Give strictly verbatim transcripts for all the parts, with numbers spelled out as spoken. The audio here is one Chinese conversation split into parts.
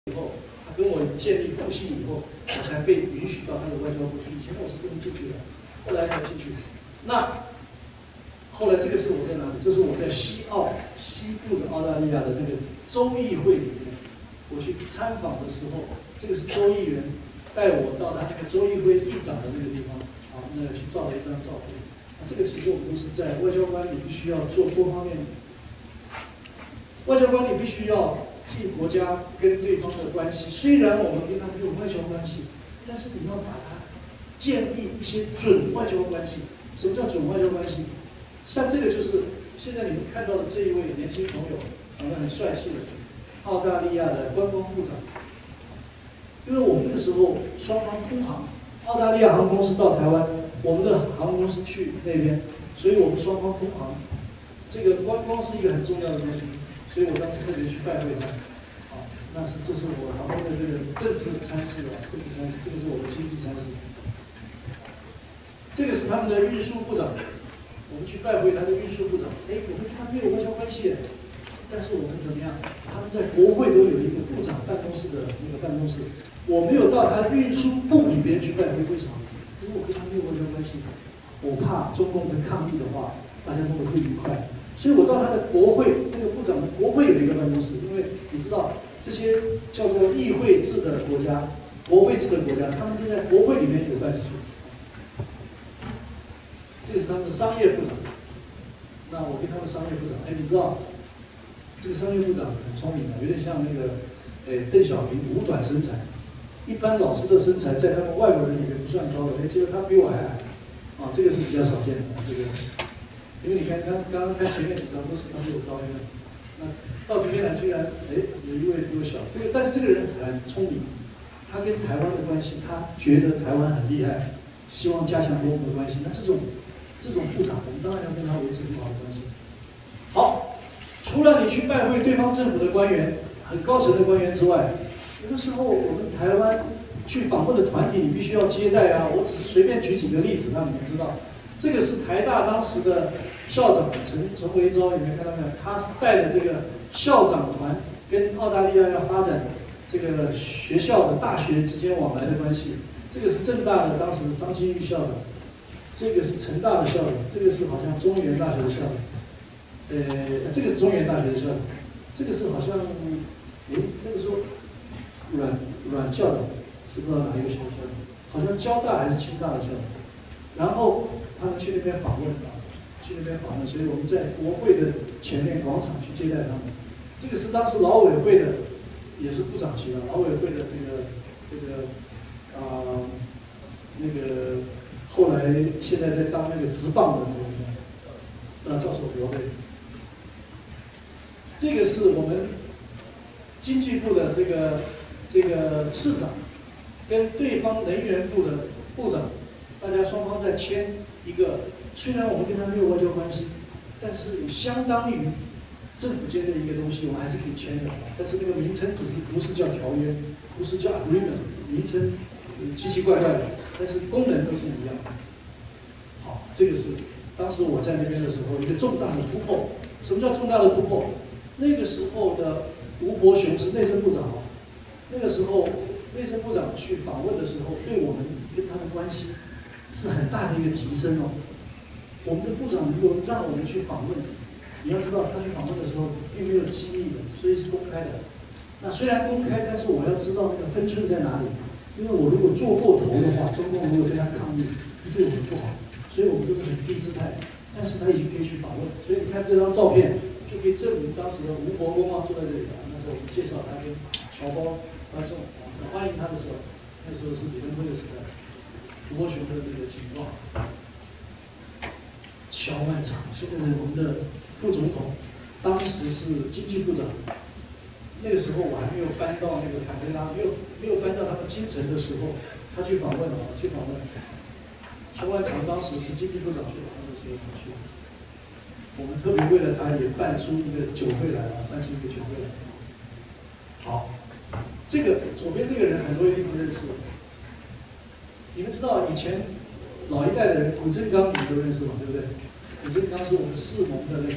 以后，他跟我建立互信以后，我才被允许到他的外交部去。以前我是不能进去的，后来才进去。那后来这个是我在哪里？这是我在西澳西部的澳大利亚的那个州议会里面，我去参访的时候，这个是州议员带我到他那个州议会议长的那个地方，啊，那个去照了一张照片。那这个其实我们都是在外交官，你必须要做多方面。外交官你必须要替国家跟对方的关系，虽然我们跟他们有外交关系，但是你要把它建立一些准外交关系。什么叫准外交关系？像这个就是现在你们看到的这一位年轻朋友，长得很帅气的澳大利亚的观光部长。因为我们那个时候双方通航，澳大利亚航空公司到台湾，我们的航空公司去那边，所以我们双方通航。这个观光是一个很重要的东西。所以我当时特别去拜会他，啊，那是这是我旁边的这个政治参事啊，政治参事，这个是我的经济参事，这个是他们的运输部长，我们去拜会他的运输部长，哎，我跟他没有外交关系，但是我们怎么样？他们在国会都有一个部长办公室的那个办公室，我没有到他运输部里边去拜会，为什么？因为我跟他没有外交关系，我怕中共的抗议的话，大家都会不愉快。所以我到他的国会，那个部长的国会有一个办公室，因为你知道这些叫做议会制的国家、国会制的国家，他们都在国会里面有办事处。这个是他们的商业部长。那我跟他们商业部长，哎，你知道这个商业部长很聪明的，有点像那个，哎，邓小平五短身材。一般老师的身材在他们外国人里面不算高的，哎，结果他比我还矮，啊，这个是比较少见的，这个。因为你看，刚刚刚看前面几张都是他比我高一点，那到这边来居然，哎，有一位比我小。这个，但是这个人很聪明，他跟台湾的关系，他觉得台湾很厉害，希望加强跟我们的关系。那这种这种部长，我们当然要跟他维持很好的关系。好，除了你去拜会对方政府的官员、很高层的官员之外，有的时候我们台湾去访问的团体，你必须要接待啊。我只是随便举几个例子，让你们知道。这个是台大当时的校长陈陈维昭，有没有看到没有？他是带着这个校长团跟澳大利亚要发展这个学校的大学之间往来的关系。这个是政大的当时张金玉校长，这个是成大的校长，这个是好像中原大学的校长，呃，这个是中原大学的校长，这个是好像嗯那个时候阮阮校长是不知道哪一个学校校长，好像交大还是清大的校长，然后。他们去那边访问啊，去那边访问，所以我们在国会的前面广场去接待他们。这个是当时劳委会的，也是部长级的，劳委会的这个这个啊、呃、那个后来现在在当那个职棒的那个呃教授刘备。这个是我们经济部的这个这个市长跟对方能源部的部长，大家双方在签。一个虽然我们跟他没有外交关系，但是相当于政府间的一个东西，我们还是可以签的。但是那个名称只是不是叫条约，不是叫 agreement， 名称奇奇怪怪的，但是功能都是一样的。好，这个是当时我在那边的时候一个重大的突破。什么叫重大的突破？那个时候的吴伯雄是内政部长哦，那个时候内政部长去访问的时候，对我们跟他的关系。是很大的一个提升哦。我们的部长如果让我们去访问，你要知道他去访问的时候并没有机密的，所以是公开的。那虽然公开，但是我要知道那个分寸在哪里。因为我如果做过头的话，中共如果对他抗议，对我们不好，所以我们都是很低姿态。但是他已经可以去访问，所以你看这张照片就可以证明当时的吴伯公啊坐在这里啊。那时候我们介绍他跟侨胞观众啊欢迎他的时候，那时候是李登辉的时代。吴伯雄的这个情况，乔万长，现在的我们的副总统，当时是经济部长。那个时候我还没有搬到那个坎培拉，没有没有搬到他们京城的时候，他去访问啊，去访问。乔万长当时是经济部长去访问的时候他去，我们特别为了他也办出一个酒会来了，办出一个酒会来。好，这个左边这个人很多人一定认识。你们知道以前老一代的人，古振刚你们都认识嘛，对不对？古振刚是我们世盟的那个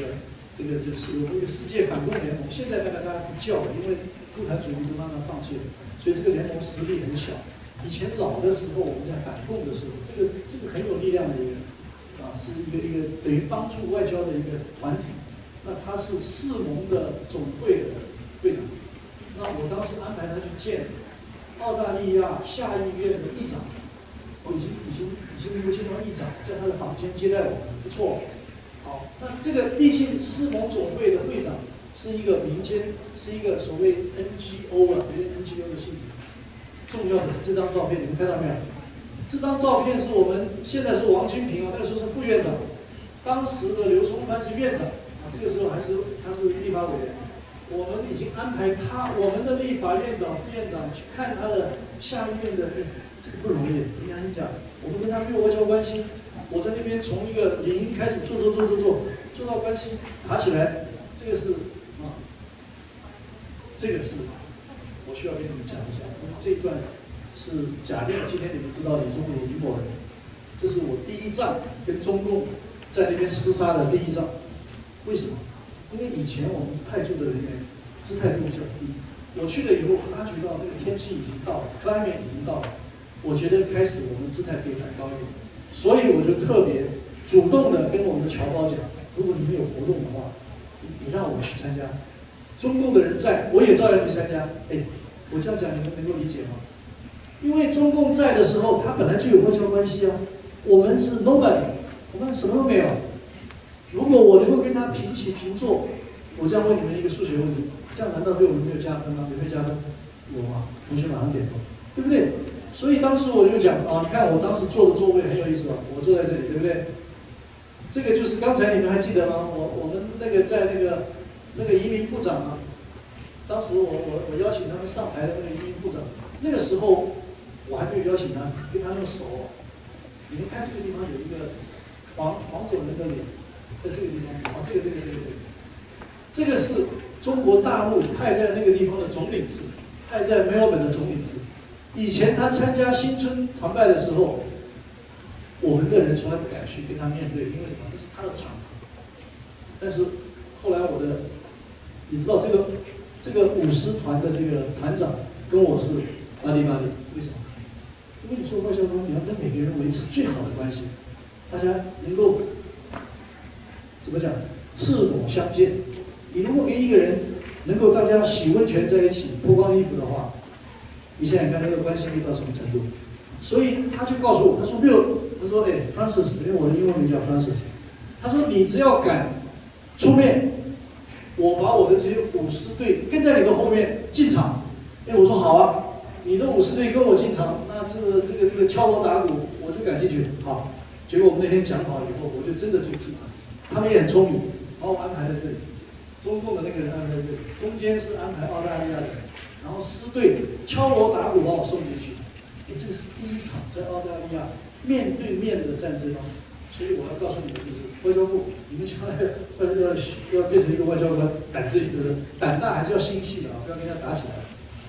这个就是我们一个世界反共联盟，现在大概大家不叫了，因为共产主义都慢慢放弃了，所以这个联盟实力很小。以前老的时候，我们在反共的时候，这个这个很有力量的一个啊，是一个一个等于帮助外交的一个团体。那他是世盟的总会的会长。那我当时安排他去见澳大利亚下议院的议长，我已经已经已经能够见到议长，在他的房间接待我们，不错。好，那这个毕竟世盟总会的会长是一个民间，是一个所谓 N G O 啊，有点 N G O 的性质。重要的是这张照片，你们看到没有？这张照片是我们现在是王金平啊，那个时候是副院长，当时的刘崇藩是院长啊，这个时候还是他是立法委员。我们已经安排他，我们的立法院长、副院长去看他的下议院的，这个不容易。我跟你讲，我们跟他没有外交关系，我在那边从一个领英开始做做做做做，做到关系打起来，这个是啊，这个是。我需要跟你们讲一下，因为这一段是假定今天你们知道李宗儒李某人，这是我第一仗跟中共在那边厮杀的第一仗。为什么？因为以前我们派驻的人员姿态都比较低，我去了以后发觉到那个天气已经到了 ，climate 已经到了，我觉得开始我们姿态可以抬高一点，所以我就特别主动的跟我们的侨胞讲，如果你们有活动的话，你你让我去参加。中共的人在，我也照样去参加。哎，我这样讲你们能够理解吗？因为中共在的时候，他本来就有外交关系啊。我们是 nobody， 我们什么都没有。如果我能够跟他平起平坐，我这样问你们一个数学问题，这样难道对我们没有加分吗？有没有加分？有啊，同学马上点头，对不对？所以当时我就讲啊，你看我当时坐的座位很有意思哦，我坐在这里，对不对？这个就是刚才你们还记得吗？我我们那个在那个。那个移民部长啊，当时我我我邀请他们上台的那个移民部长，那个时候我还没有邀请他，跟他用手。你们看这个地方有一个黄黄种人的脸，在这个地方，啊，这个这个这个这个，这个是中国大陆派在那个地方的总领事，派在墨尔本的总领事。以前他参加新春团拜的时候，我们的人从来不敢去跟他面对，因为什么？那是他的场合。但是后来我的。你知道这个这个舞狮团的这个团长跟我是巴里巴里，为什么？因为你做外交官，你要跟每个人维持最好的关系，大家能够怎么讲，赤裸相见。你如果跟一个人能够大家洗温泉在一起，脱光衣服的话，你想想看这个关系力到什么程度？所以他就告诉我，他说六，他说哎 ，Francis， 因为我的英文名叫 Francis， 他说你只要敢出面。我把我的这些舞狮队跟在你的后面进场，哎，我说好啊，你的舞狮队跟我进场，那这个这个这个敲锣打鼓，我就敢进去。好，结果我们那天讲好以后，我就真的就进场。他们也很聪明，把我安排在这里，中共的那个人安排在这里，中间是安排澳大利亚的人，然后狮队敲锣打鼓把我送进去。哎，这个是第一场在澳大利亚面对面的战争哦。所以我要告诉你们，就是外交部，你们将来要要要变成一个外交官，胆子呃胆大还是要心细的啊，不要跟人家打起来。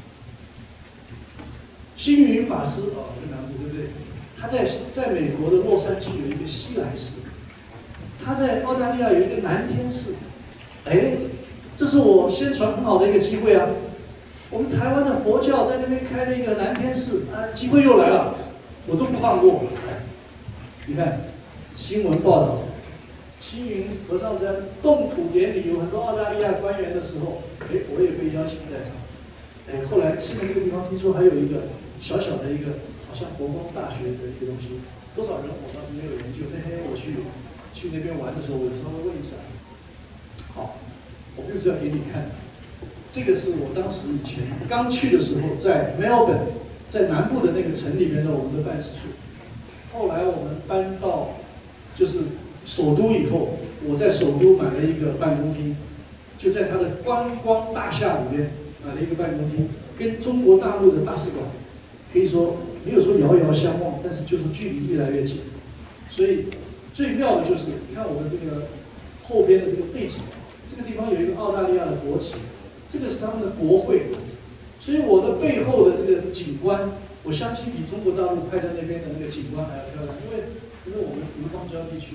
星云法师啊，很难读，对不对？他在在美国的洛杉矶有一个西来寺，他在澳大利亚有一个南天寺。哎，这是我宣传很好的一个机会啊！我们台湾的佛教在那边开了一个南天寺，啊，机会又来了，我都不放过。你看。新闻报道，星云和尚在动土典礼有很多澳大利亚官员的时候，哎，我也被邀请在场。哎，后来现在这个地方听说还有一个小小的一个，好像佛光大学的一个东西，多少人我当时没有研究。那天我去去那边玩的时候，我稍微问一下。好，我就是要给你看，这个是我当时以前刚去的时候，在 Melbourne， 在南部的那个城里面的我们的办事处。后来我们搬到就是首都以后，我在首都买了一个办公厅，就在它的观光大厦里面买了一个办公厅，跟中国大陆的大使馆可以说没有说遥遥相望，但是就是距离越来越近。所以最妙的就是，你看我们这个后边的这个背景，这个地方有一个澳大利亚的国旗，这个是他们的国会，所以我的背后的这个景观，我相信比中国大陆派在那边的那个景观还要漂亮，因为因为我们吴邦交地区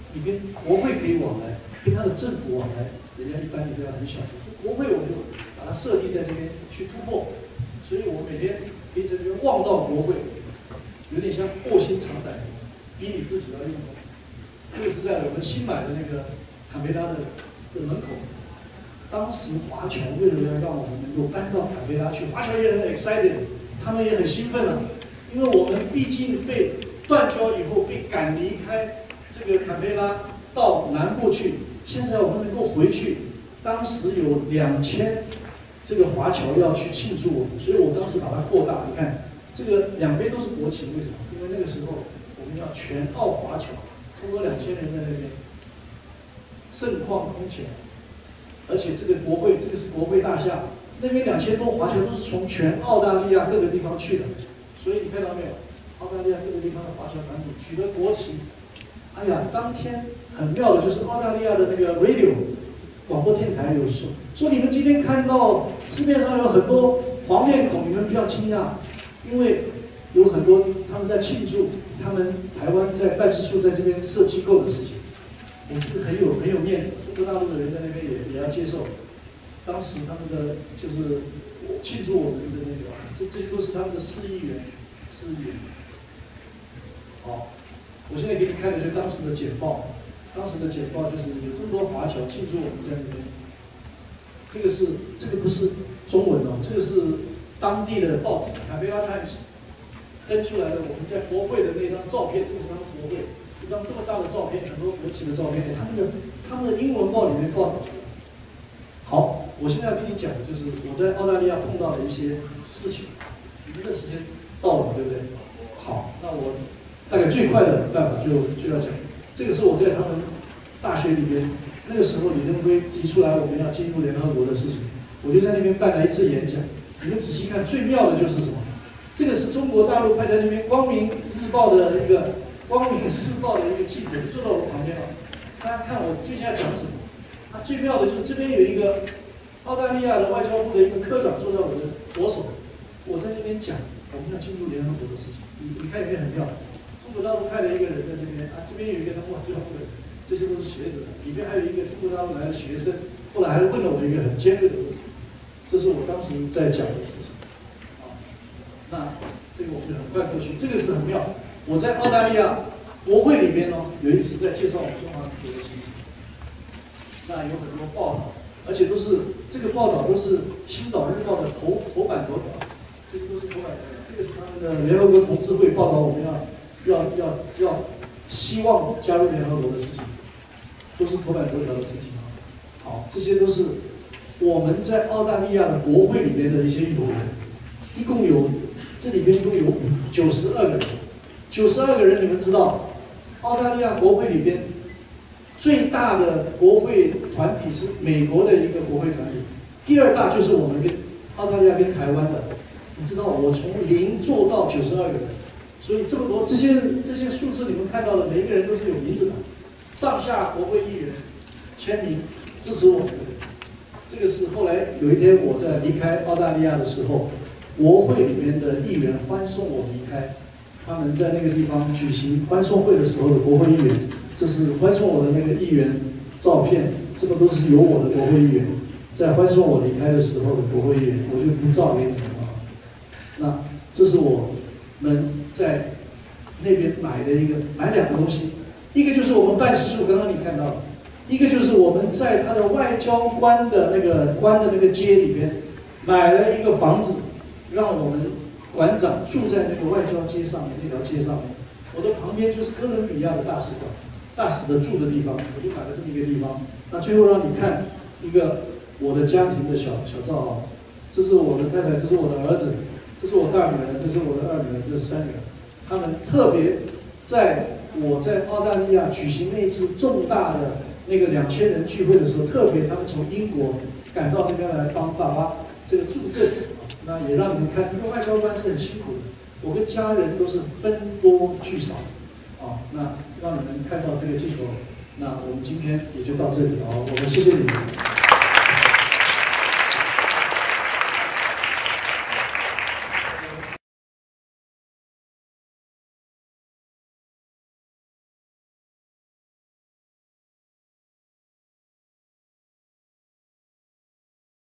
你跟国会可以往来，跟他的政府往来，人家一般你都要很小心。国会我就把它设计在这边去突破，所以我每天可以在这边望到国会，有点像卧薪尝胆，逼你自己要用功。这个是在我们新买的那个坎培拉的的门口。当时华侨为了要让我们能够搬到坎培拉去，华侨也很 excited， 他们也很兴奋啊，因为我们毕竟被断交以后被赶离开这个坎培拉到南部去，现在我们能够回去。当时有两千这个华侨要去庆祝我们，所以我当时把它扩大。你看，这个两边都是国旗，为什么？因为那个时候我们要全澳华侨，差不多两千人在那边，盛况空前。而且这个国会，这个是国会大厦，那边两千多华侨都是从全澳大利亚各个地方去的，所以你看到没有？澳大利亚各个地方的华侨团体举着国旗。哎呀，当天很妙的就是澳大利亚的那个 radio 广播电台有说，说你们今天看到市面上有很多黄面孔，你们不要惊讶，因为有很多他们在庆祝他们台湾在办事处在这边设机构的事情。我们这个很有很有面子，中国大陆的人在那边也也要接受。当时他们的就是庆祝我们的那个，这这些都是他们的市议员，市议员。好，我现在给你看的就是当时的简报，当时的简报就是有这么多华侨庆祝我们在那边。这个是这个不是中文哦，这个是当地的报纸《坎培拉 Times》登出来的我们在国会的那张照片，这个是他们国会。一张这么大的照片，很多国旗的照片，他们的他们的英文报里面报道出来。好，我现在要跟你讲的就是我在澳大利亚碰到的一些事情。你们的时间到了，对不对？好，那我大概最快的办法就就要讲，这个是我在他们大学里边，那个时候李登辉提出来我们要进入联合国的事情，我就在那边办了一次演讲。你们仔细看，最妙的就是什么？这个是中国大陆派在那边《光明日报》的一个。光明日报的一个记者就坐到我旁边了，他看我最近要讲什么。他最妙的就是这边有一个澳大利亚的外交部的一个科长坐在我的左手，我在那边讲我们要进入联合国的事情。你你看有没有很妙？中国大陆派了一个人在这边啊，这边有一个他们外交部的人，这些都是学者，里面还有一个中国大陆来的学生，后来还问了我一个很尖锐的问题，这是我当时在讲的事情。啊，那这个我们就很快过去，这个是很妙。我在澳大利亚国会里边呢，有一次在介绍我们中华民国的事情，那有很多报道，而且都是这个报道都是《星岛日报》的头头版头条，这些都是头版头条。这个是他们的联合国同志会报道我们要要要要希望加入联合国的事情，都是头版头条的事情啊。好，这些都是我们在澳大利亚的国会里面的一些友人，一共有这里边一共有九十二个人。九十二个人，你们知道，澳大利亚国会里边最大的国会团体是美国的一个国会团体，第二大就是我们跟澳大利亚跟台湾的。你知道，我从零做到九十二个人，所以这么多这些这些数字你们看到的，每一个人都是有名字的，上下国会议员签名支持我们的。这个是后来有一天我在离开澳大利亚的时候，国会里面的议员欢送我离开。他们在那个地方举行欢送会的时候的国会议员，这是欢送我的那个议员照片，这个都是有我的国会议员在欢送我离开的时候的国会议员，我就不照给你们啊。那这是我们在那边买的一个买两个东西，一个就是我们办事处，刚刚你看到的，一个就是我们在他的外交官的那个官的那个街里边买了一个房子，让我们。馆长住在那个外交街上面那条街上面，我的旁边就是哥伦比亚的大使馆，大使的住的地方，我就买了这么一个地方。那最后让你看一个我的家庭的小小照啊，这是我的太太，这是我的儿子，这是我大女儿，这是我的二女儿，这是三女儿。他们特别在我在澳大利亚举行那次重大的那个两千人聚会的时候，特别他们从英国赶到那边来帮爸爸这个助阵。那也让你们看，一个外交官是很辛苦的。我跟家人都是分多聚少，啊，那让你们看到这个镜头。那我们今天也就到这里啊，我们谢谢你们。